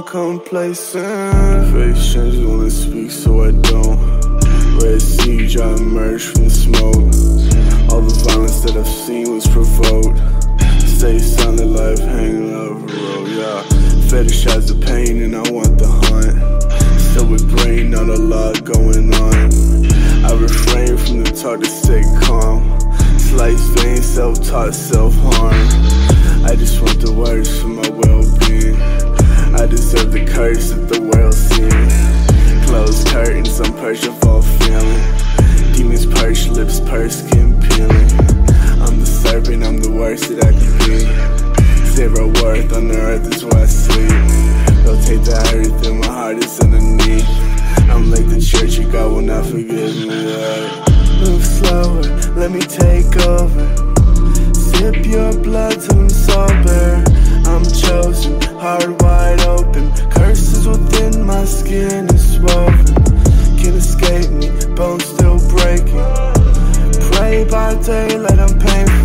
complacent. Face changes when I speak, so I don't. Red siege, I emerge from the smoke. All the violence that I've seen was provoked. Stay silent, life hanging over the road, yeah. Fetishize the pain and I want the hunt. Still with brain, not a lot going on. I refrain from the talk to stay calm. Slice vein, self-taught, self-harm. I just want the words for my well-being. I deserve the curse that the world sees. Closed curtains, I'm purged of all feeling. Demons perch, lips pursed, skin peeling. I'm the serpent, I'm the worst that I could be. Zero worth on the earth is where I sleep. Rotate the earth and my heart is underneath. I'm like the church, you God will not forgive me. Move slower, let me take over. Sip your blood till I'm sober. I'm chosen, heart wide open. Curses within my skin is woven. Can't escape me, bones still breaking. Pray by daylight, I'm painful.